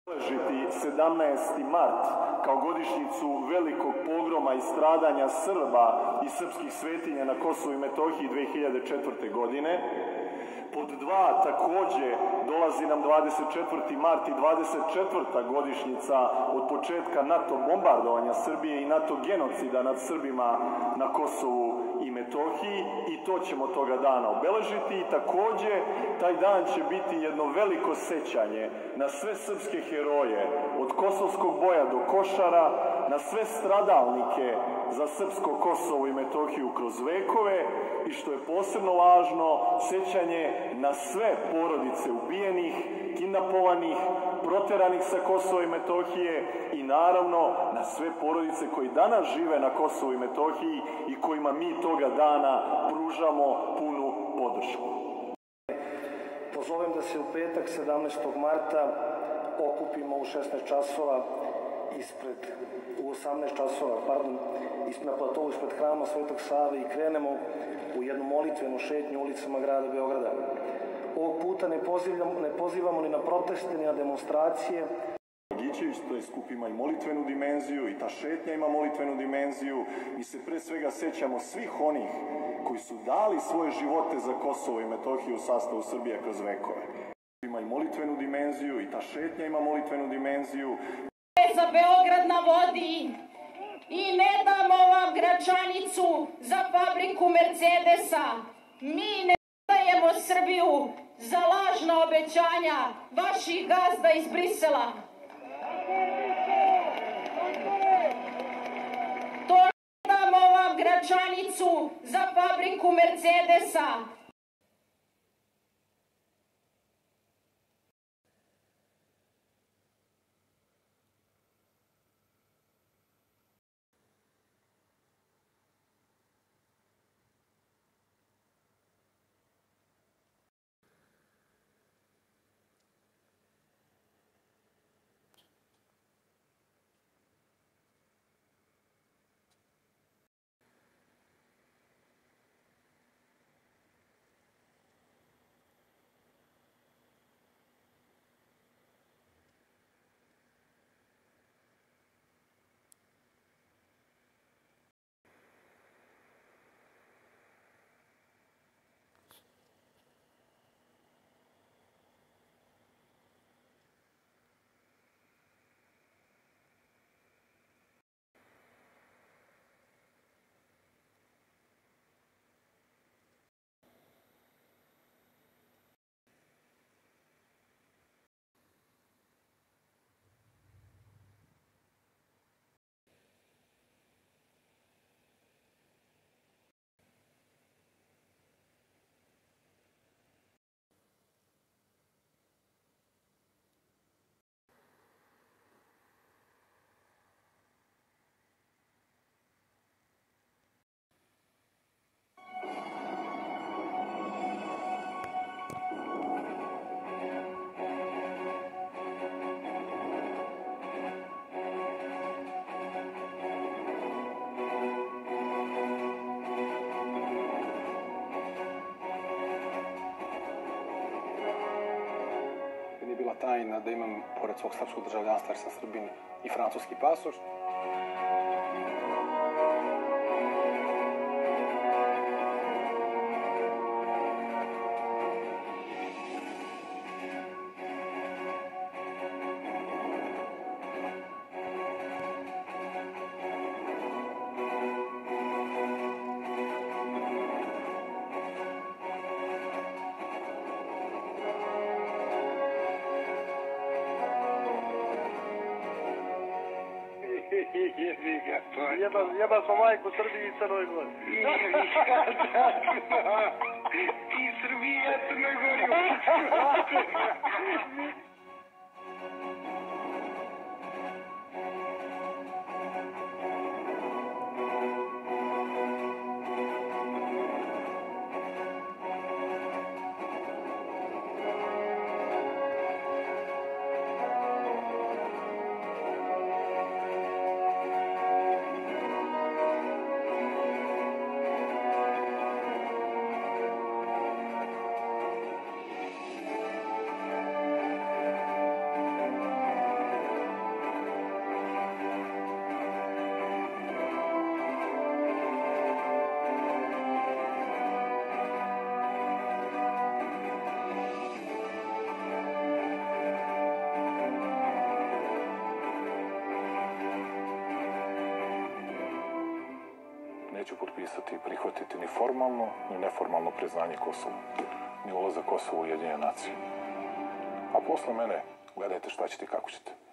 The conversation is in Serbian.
obeležiti 17. mart kao godišnjicu velikog pogroma i stradanja Srba i srpskih svetinja na Kosovu i Metohiji 2004. godine. Pod dva, takođe, dolazi nam 24. mart i 24. godišnjica od početka NATO bombardovanja Srbije i NATO genocida nad Srbima na Kosovu i Metohiji, i to ćemo toga dana obeležiti. I takođe, taj dan će biti jedno veliko sećanje na sve srpske heroje, od Kosovskog boja do Košara, na sve stradalnike za srpsko Kosovo i Metohiju kroz vekove, i što je posebno važno, sećanje na sve porodice ubijenih, kidnapovanih, proteranih sa Kosova i Metohije i naravno na sve porodice koji danas žive na Kosovu i Metohiji i kojima mi toga dana pružamo punu podršku. Pozovem da se u petak 17. marta okupimo u 16 časova u 18 časova, na platovu ispred hrama Svetog Save i krenemo u jednu molitvenu šetnju ulicama grada Beograda. Ovog puta ne pozivamo ni na proteste, ni na demonstracije. Dragičević, to je skup ima i molitvenu dimenziju i ta šetnja ima molitvenu dimenziju. Mi se pre svega sećamo svih onih koji su dali svoje živote za Kosovo i Metohiju u sastavu Srbije kroz vekove. Ima i molitvenu dimenziju i ta šetnja ima molitvenu dimenziju. Za Beograd na vodi i ne damo vam Gračanicu za fabriku Mercedesa. Mi ne dajemo Srbiju za lažna obećanja vaših gazda iz Brisela. To ne damo vam Gračanicu za fabriku Mercedesa. Bila tajna da imam, pored svog srpskog državljanstva, jer sam Srbin, i francuski pasoš. Jeba smo majku Srbiji i Crnoj Gori. I Srbija i Crnoj Gori. neću potpisati i prihvatiti ni formalno, ni neformalno priznanje Kosova, ni ulazak Kosova u Ujedinjene nacije. A posle mene gledajte šta ćete i kako ćete.